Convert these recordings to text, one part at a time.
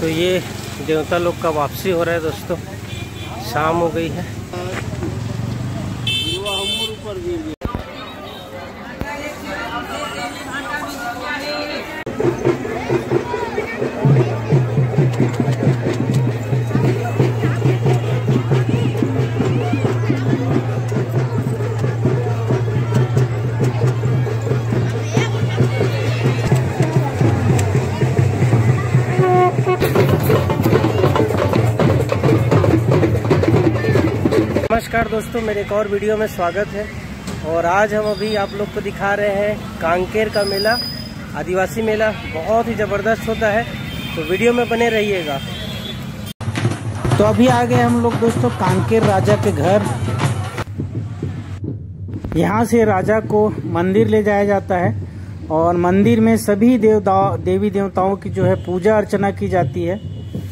तो ये देवता लोग का वापसी हो रहा है दोस्तों। शाम हो गई है। नमस्कार दोस्तों, मेरे एक और वीडियो में स्वागत है। और आज हम अभी आप लोग को दिखा रहे हैं कांकेर का मेला, आदिवासी मेला। बहुत ही ज़बरदस्त होता है, तो वीडियो में बने रहिएगा। तो अभी आ गए हम लोग दोस्तों कांकेर राजा के घर। यहाँ से राजा को मंदिर ले जाया जाता है और मंदिर में सभी देवी देवताओं की जो है पूजा अर्चना की जाती है।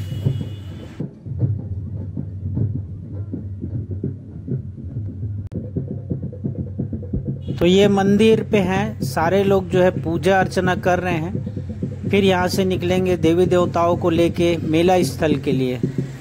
तो ये मंदिर पे हैं, सारे लोग जो है पूजा अर्चना कर रहे हैं। फिर यहाँ से निकलेंगे देवी देवताओं को लेके मेला स्थल के लिए।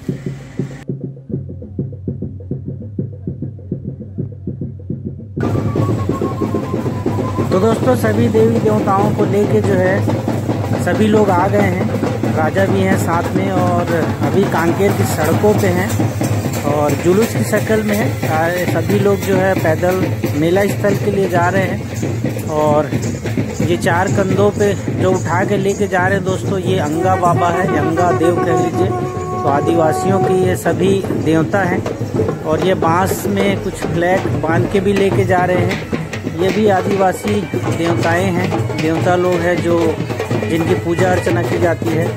तो दोस्तों सभी देवी देवताओं को लेके जो है सभी लोग आ गए हैं। राजा भी हैं साथ में और अभी कांकेर की सड़कों पे हैं और जुलूस की शक्ल में है। सभी लोग जो है पैदल मेला स्थल के लिए जा रहे हैं। और ये 4 कंधों पे जो उठा के लेके जा रहे हैं दोस्तों, ये अंगा बाबा है, अंगा देव कह लीजिए। तो आदिवासियों की ये सभी देवता हैं। और ये बांस में कुछ फ्लैग बांध के भी लेके जा रहे हैं। ये भी आदिवासी देवताएं हैं, देवता लोग हैं जो जिनकी पूजा अर्चना की जाती है।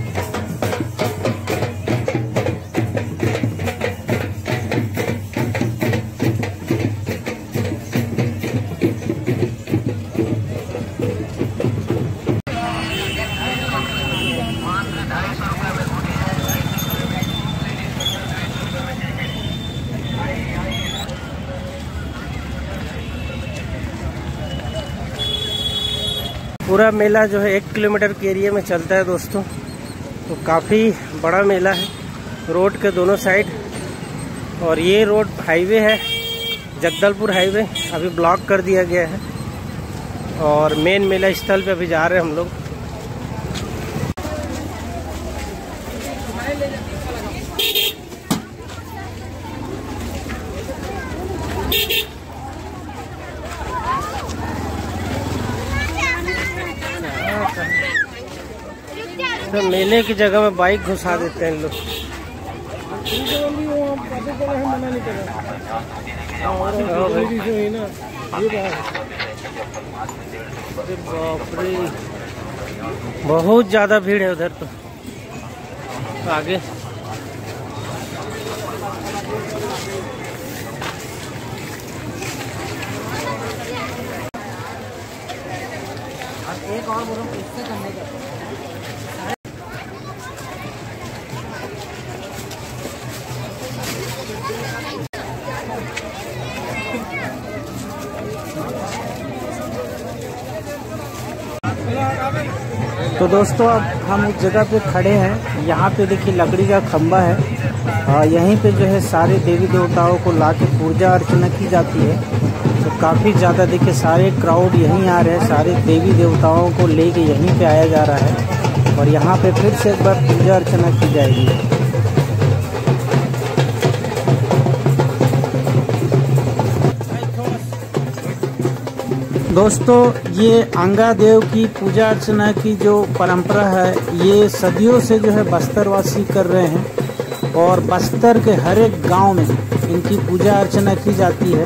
पूरा मेला जो है 1 किलोमीटर के एरिया में चलता है दोस्तों। तो काफ़ी बड़ा मेला है, रोड के दोनों साइड। और ये रोड हाईवे है, जगदलपुर हाईवे, अभी ब्लॉक कर दिया गया है। और मेन मेला स्थल पे अभी जा रहे हैं हम लोग। तो मेले की जगह में बाइक घुसा देते हैं लोग। बाप रे, बहुत ज्यादा भीड़ है उधर। तो आगे एक और बोलो इससे करने का। तो दोस्तों अब हम उस जगह पे खड़े हैं। यहाँ पे देखिए लकड़ी का खंबा है और यहीं पे जो है सारे देवी देवताओं को लाके पूजा अर्चना की जाती है। तो काफ़ी ज़्यादा देखिए सारे क्राउड यहीं आ रहे हैं, सारे देवी देवताओं को लेके यहीं पे आया जा रहा है। और यहाँ पे फिर से एक बार पूजा अर्चना की जाएगी। दोस्तों ये अंगा देव की पूजा अर्चना की जो परंपरा है, ये सदियों से जो है बस्तरवासी कर रहे हैं। और बस्तर के हर एक गांव में इनकी पूजा अर्चना की जाती है।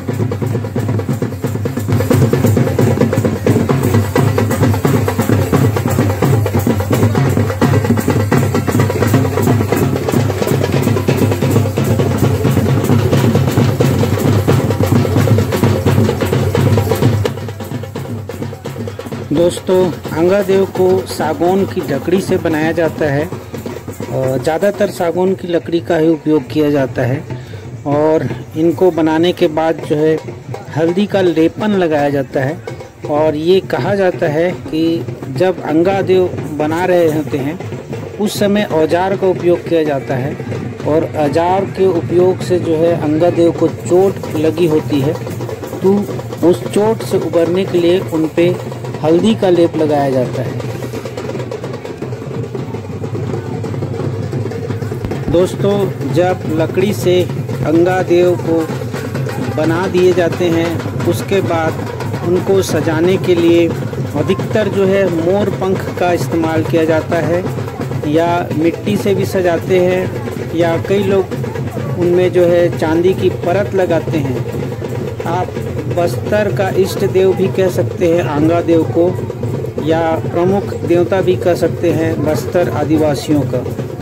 दोस्तों अंगा देव को सागौन की लकड़ी से बनाया जाता है और ज़्यादातर सागौन की लकड़ी का ही उपयोग किया जाता है। और इनको बनाने के बाद जो है हल्दी का लेपन लगाया जाता है। और ये कहा जाता है कि जब अंगा देव बना रहे होते हैं उस समय औजार का उपयोग किया जाता है और औजार के उपयोग से जो है अंगादेव को चोट लगी होती है, तो उस चोट से उबरने के लिए उन पे हल्दी का लेप लगाया जाता है। दोस्तों, जब लकड़ी से अंगादेव को बना दिए जाते हैं, उसके बाद उनको सजाने के लिए अधिकतर जो है मोर पंख का इस्तेमाल किया जाता है, या मिट्टी से भी सजाते हैं, या कई लोग उनमें जो है चांदी की परत लगाते हैं। आप बस्तर का इष्ट देव भी कह सकते हैं अंगादेव को, या प्रमुख देवता भी कह सकते हैं बस्तर आदिवासियों का।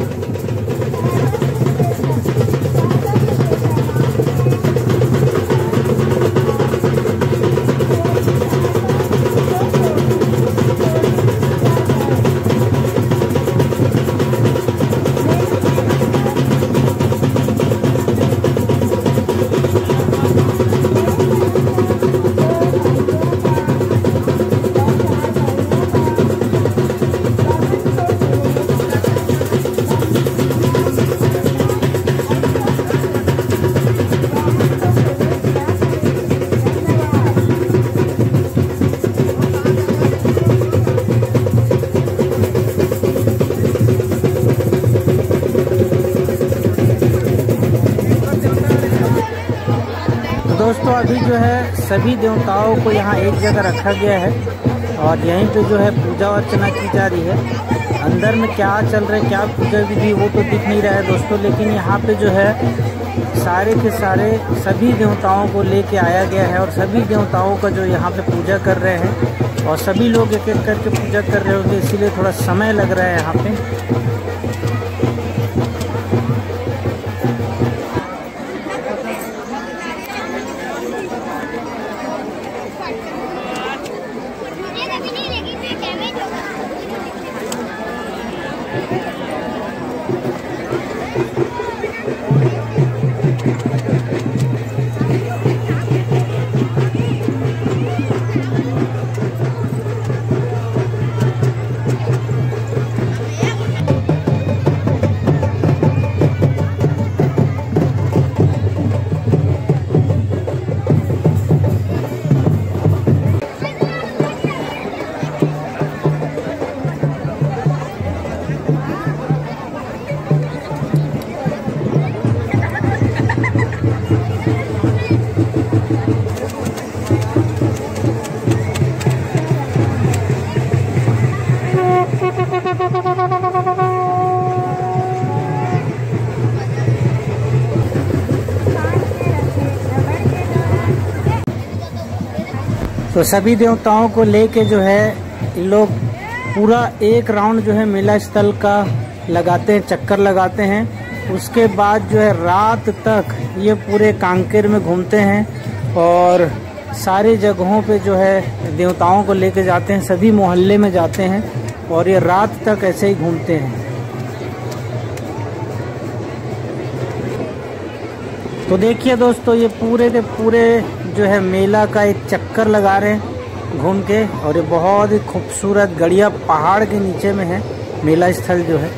दोस्तों, अभी जो है सभी देवताओं को यहाँ एक जगह रखा गया है और यहीं पे जो है पूजा अर्चना की जा रही है। अंदर में क्या चल रहा है, क्या पूजा विधि, वो तो दिख नहीं रहा है दोस्तों, लेकिन यहाँ पे जो है सारे के सारे सभी देवताओं को लेके आया गया है और सभी देवताओं का जो यहाँ पे पूजा कर रहे हैं और सभी लोग एक एक करके पूजा कर रहे होंगे, इसीलिए थोड़ा समय लग रहा है यहाँ पे। तो सभी देवताओं को लेके जो है लोग पूरा एक राउंड जो है मेला स्थल का लगाते हैं, चक्कर लगाते हैं। उसके बाद जो है रात तक ये पूरे कांकेर में घूमते हैं और सारी जगहों पे जो है देवताओं को लेके जाते हैं, सभी मोहल्ले में जाते हैं और ये रात तक ऐसे ही घूमते हैं। तो देखिए दोस्तों, ये पूरे के पूरे जो है मेला का एक चक्कर लगा रहे हैं घूम के, और ये बहुत ही खूबसूरत गढ़िया पहाड़ के नीचे में है मेला स्थल जो है।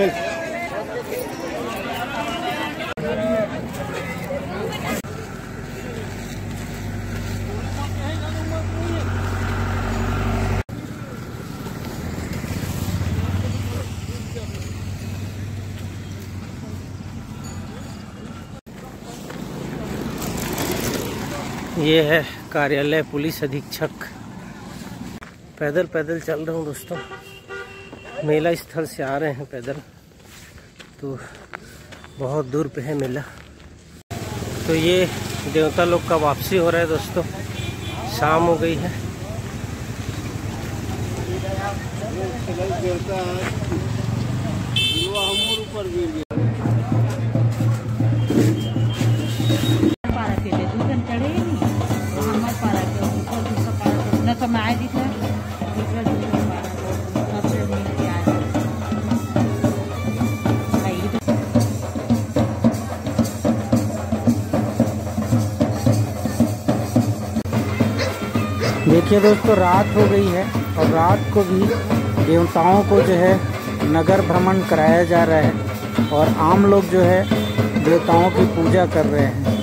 ये है कार्यालय पुलिस अधीक्षक। पैदल पैदल चल रहा हूँ दोस्तों, मेला स्थल से आ रहे हैं पैदल, तो बहुत दूर पे है मेला। तो ये देवता लोग का वापसी हो रहा है दोस्तों, शाम हो गई है। देखिए दोस्तों, रात हो गई है और रात को भी देवताओं को जो है नगर भ्रमण कराया जा रहा है और आम लोग जो है देवताओं की पूजा कर रहे हैं।